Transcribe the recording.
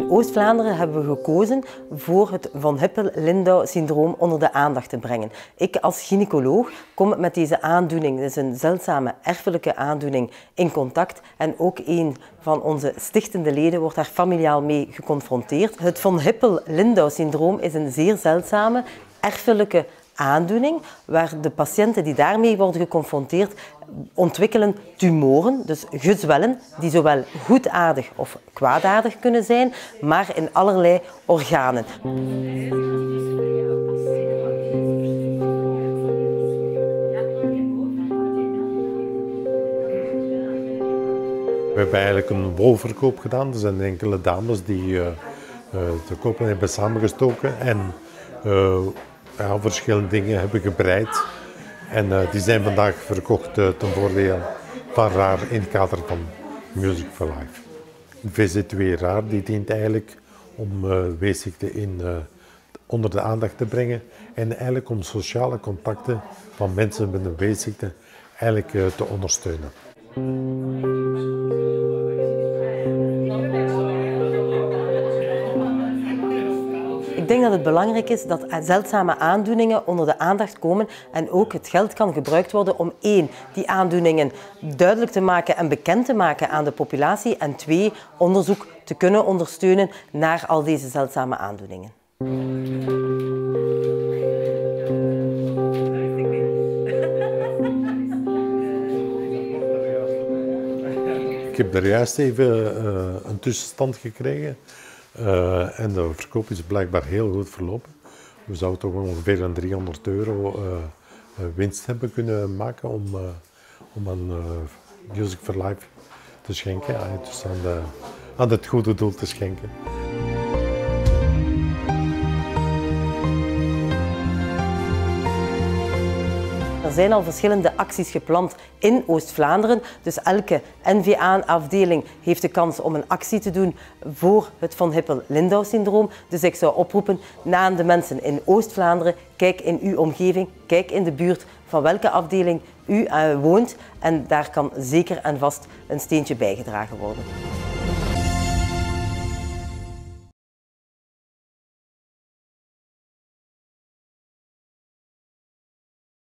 In Oost-Vlaanderen hebben we gekozen voor het Von Hippel-Lindau-syndroom onder de aandacht te brengen. Ik als gynaecoloog kom met deze aandoening, het is een zeldzame erfelijke aandoening, in contact. En ook een van onze stichtende leden wordt daar familiaal mee geconfronteerd. Het Von Hippel-Lindau-syndroom is een zeer zeldzame erfelijke aandoening waar de patiënten die daarmee worden geconfronteerd ontwikkelen tumoren, dus gezwellen, die zowel goedaardig of kwaadaardig kunnen zijn, maar in allerlei organen. We hebben eigenlijk een wolverkoop gedaan. Er zijn enkele dames die de kopen hebben samengestoken en verschillende dingen hebben gebreid. En die zijn vandaag verkocht ten voordele van RAAR in het kader van Music for Life. VZ2 RAAR die dient eigenlijk om weesziekten onder de aandacht te brengen en eigenlijk om sociale contacten van mensen met een weesziekte eigenlijk te ondersteunen. Ik denk dat het belangrijk is dat zeldzame aandoeningen onder de aandacht komen en ook het geld kan gebruikt worden om 1. Die aandoeningen duidelijk te maken en bekend te maken aan de populatie en 2. Onderzoek te kunnen ondersteunen naar al deze zeldzame aandoeningen. Ik heb er juist even een tussenstand gekregen en de verkoop is blijkbaar heel goed verlopen. We zouden toch ongeveer een €300 winst hebben kunnen maken om aan Music for Life te schenken, dus aan het goede doel te schenken. Er zijn al verschillende acties gepland in Oost-Vlaanderen, dus elke NVA-afdeling heeft de kans om een actie te doen voor het Von Hippel-Lindau-syndroom. Dus ik zou oproepen aan de mensen in Oost-Vlaanderen, kijk in uw omgeving, kijk in de buurt van welke afdeling u woont en daar kan zeker en vast een steentje bijgedragen worden.